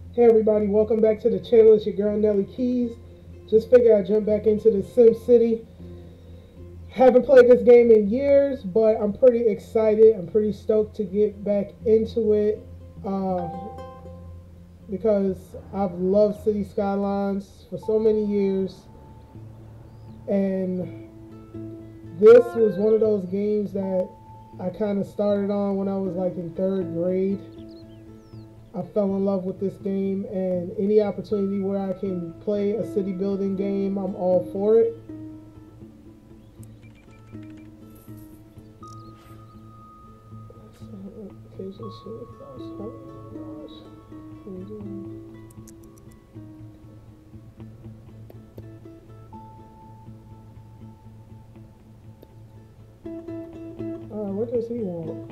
Hey everybody, welcome back to the channel. It's your girl Nelly Keys. Just figured I'd jump back into the SimCity. Haven't played this game in years, but I'm pretty excited. I'm pretty stoked to get back into it because I've loved City Skylines for so many years. And this was one of those games that I kind of started on when I was like in third grade. I fell in love with this game, and any opportunity where I can play a city building game, I'm all for it. What does he want?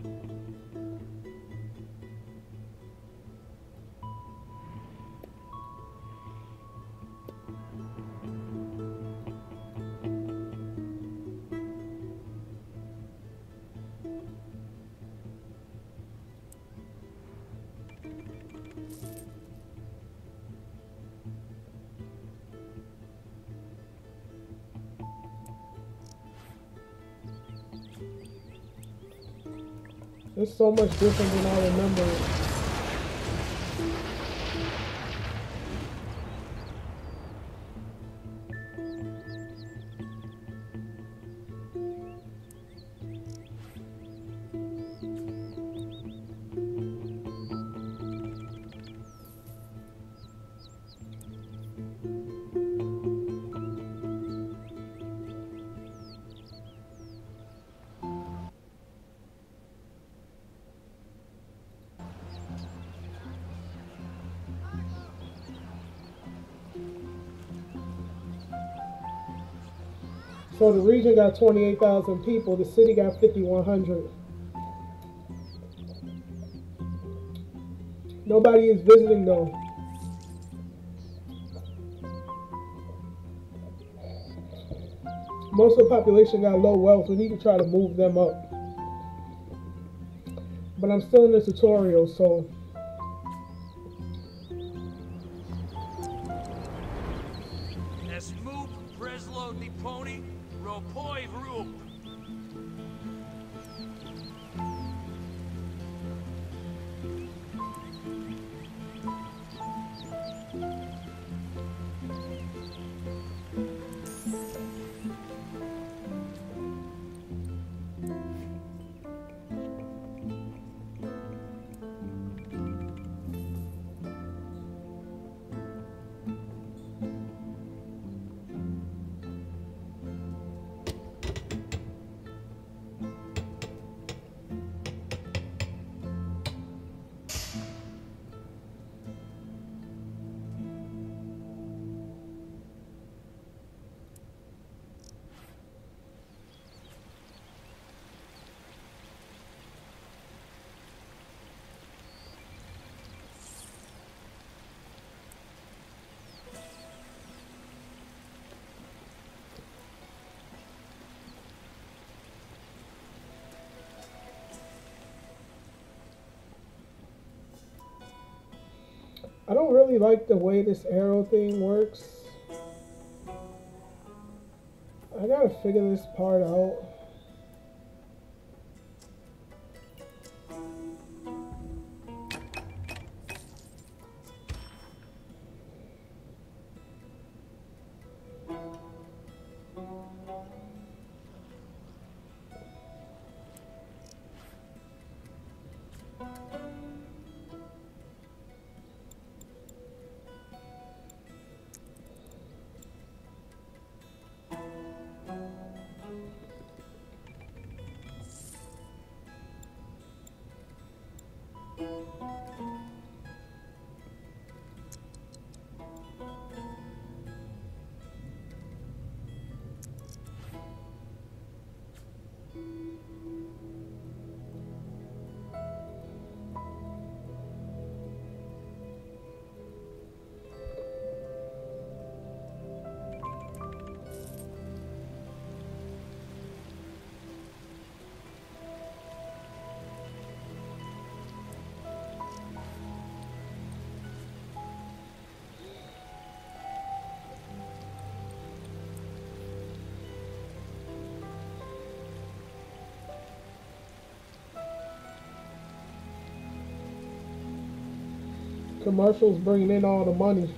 It's so much different than I remember it. So the region got 28,000 people. The city got 5,100. Nobody is visiting though. Most of the population got low wealth. We need to try to move them up. But I'm still in the tutorial, so I don't really like the way this arrow thing works. I gotta figure this part out. Commercials bringing in all the money.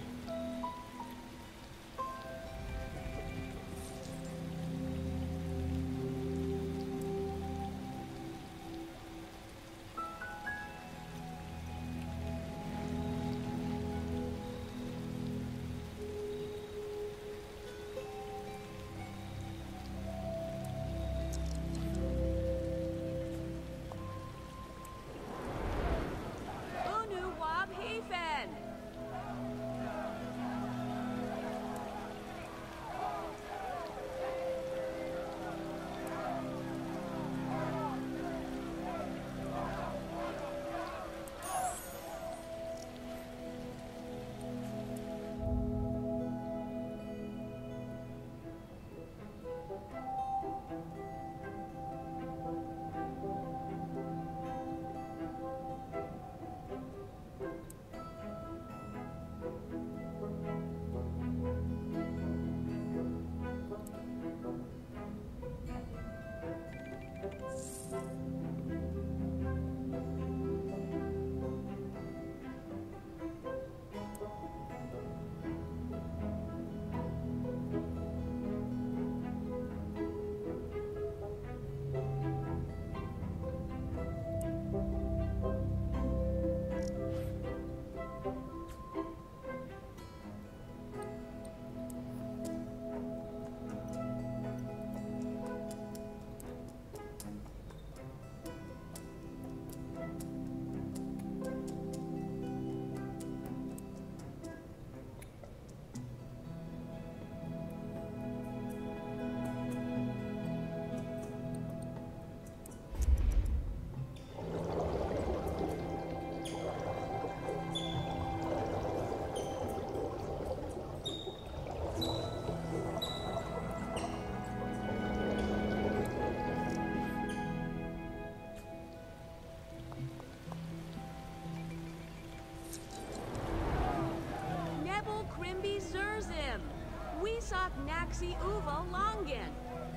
Naxi Uva Longan.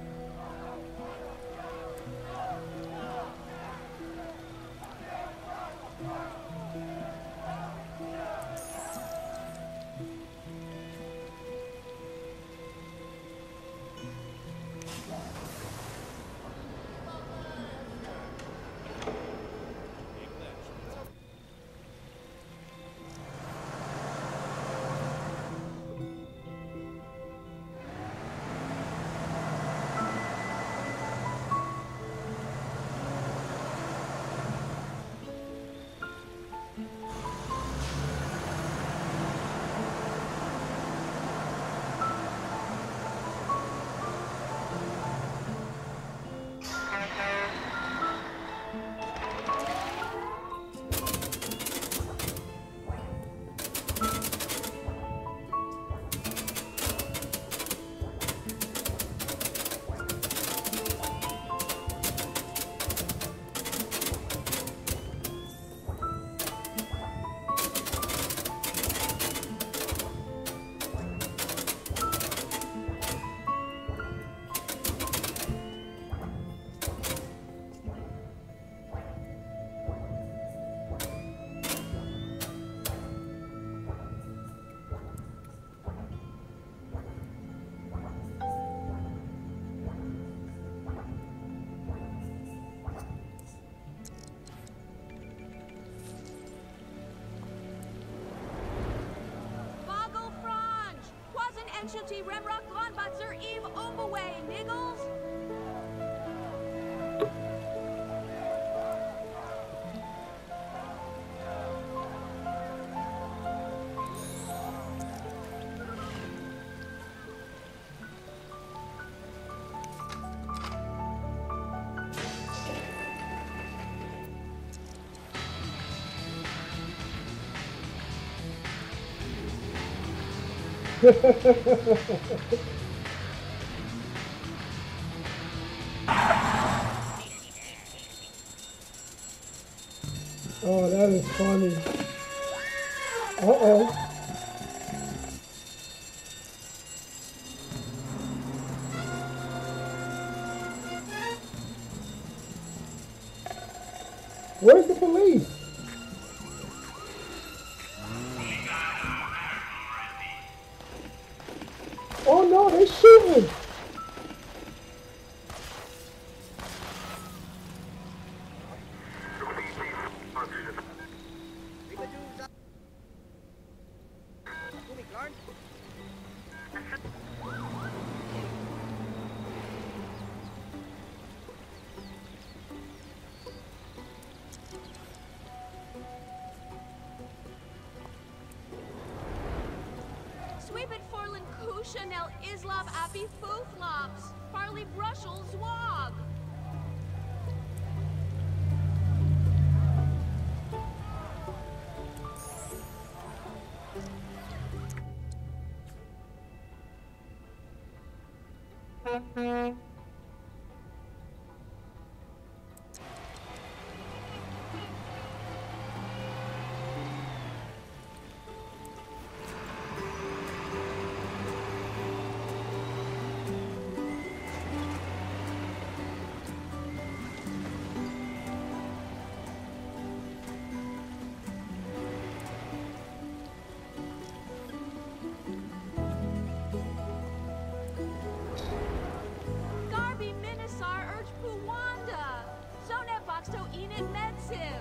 Enschilti Remrock Lonbatzer Eve Ombaway, Niggles! Oh, that is funny. Uh-oh. Where's the police? Nice shooting. Sweepet Forlin Kushanel Islab Abi Fooflops. Farley Brushel Zwog. Garby Minisar Urge Puwanda. Zonet Boxto Enid Medsib.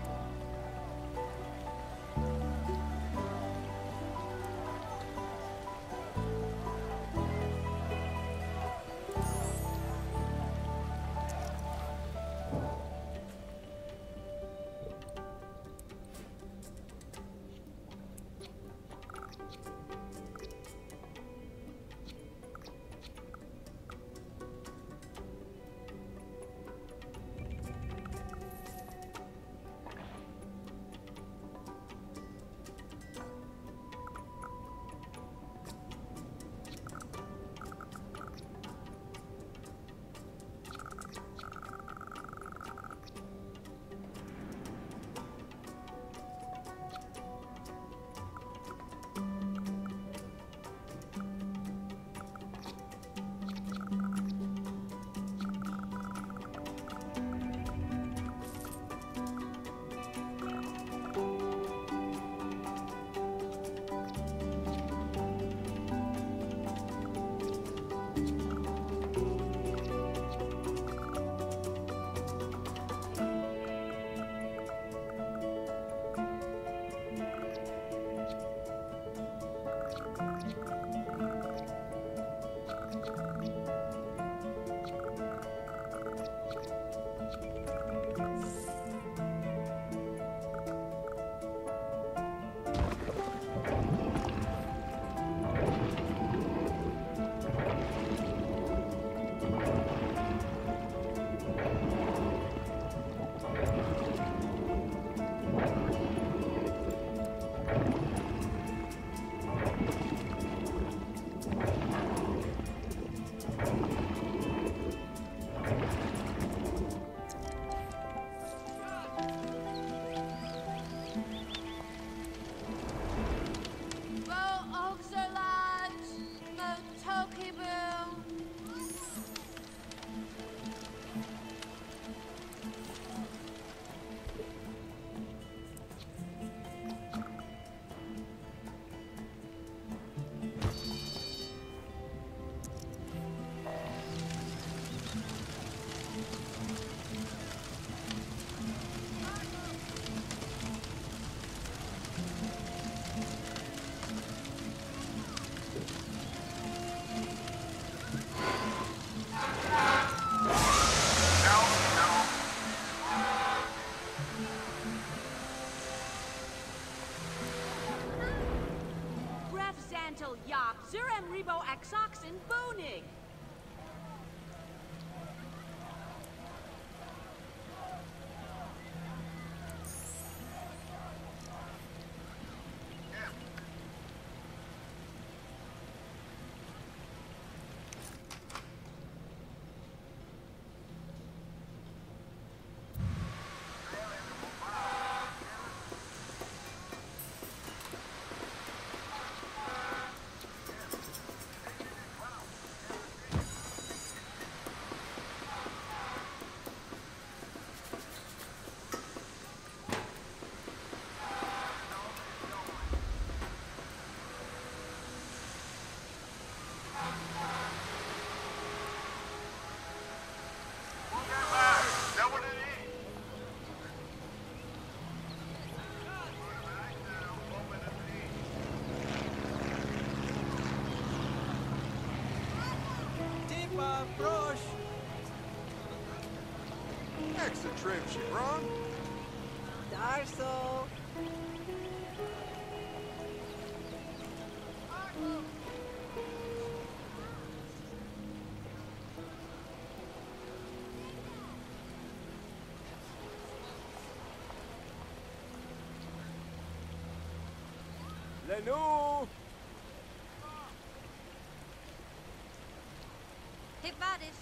Zantel Yop, Zurem Rebo Axoxin Bonig. Frosh. Extra trim, Chevron. Darso. Lenu. Defies.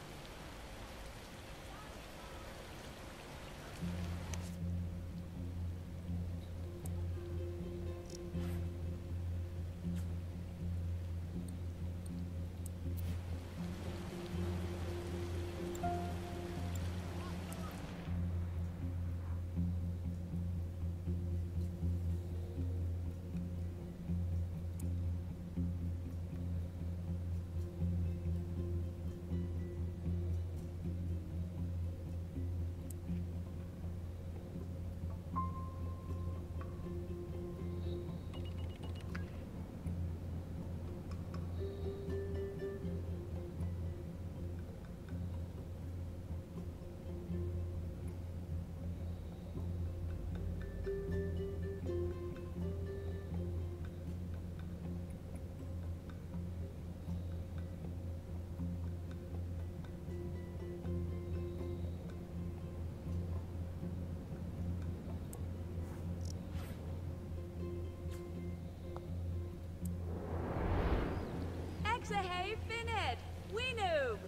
Exahave Fined. We noob.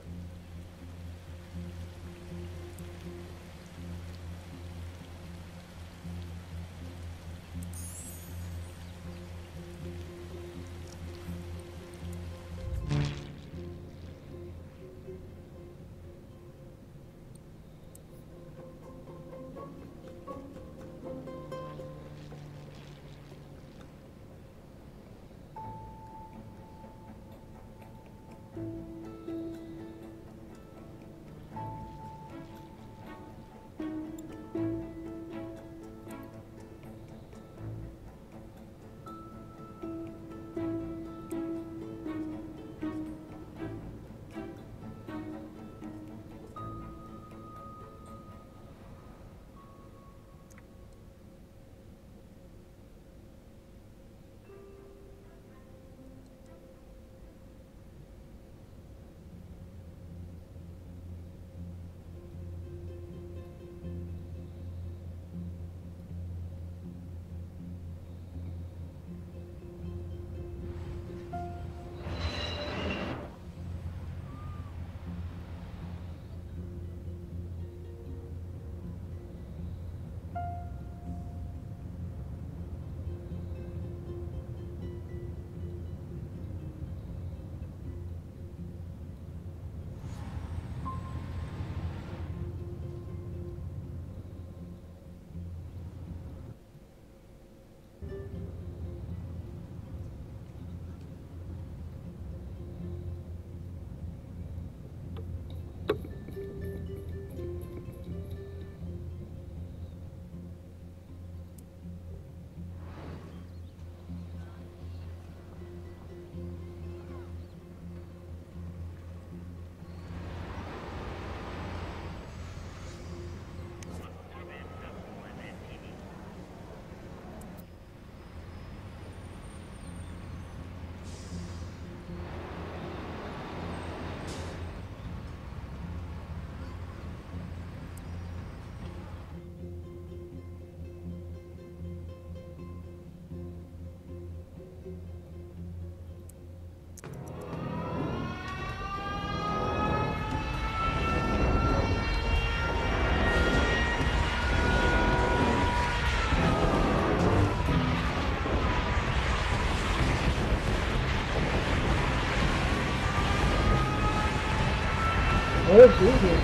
Oh, Jesus.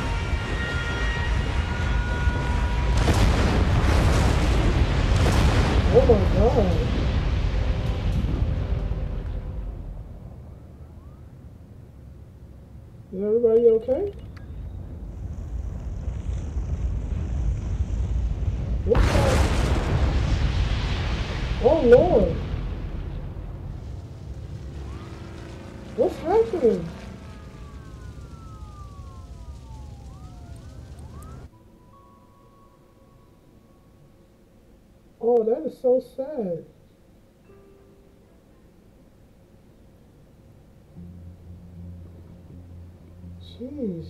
Oh my God. Is everybody okay? What's that? Oh Lord. What's happening? that is so sad. Jeez.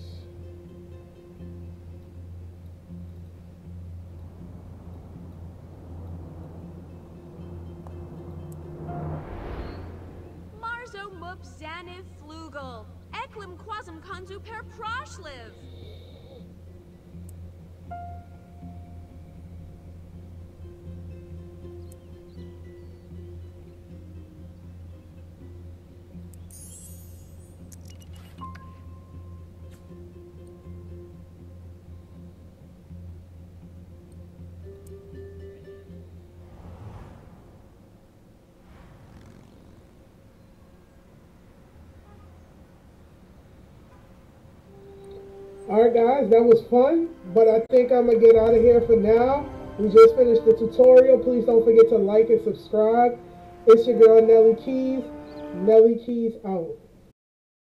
Marzo mup zaniv flugel. Eklum quasum konzu per proshliv. Alright guys, that was fun, but I think I'm going to get out of here for now. We just finished the tutorial. Please don't forget to like and subscribe. It's your girl Nelly Keys. Nelly Keys out.